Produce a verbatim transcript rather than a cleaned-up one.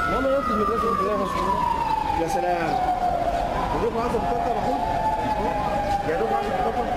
لا ما ينفذ مدرسه يا سلام. يا دوب عايز بطاقه بحط. يا دوب عايز بطاقه.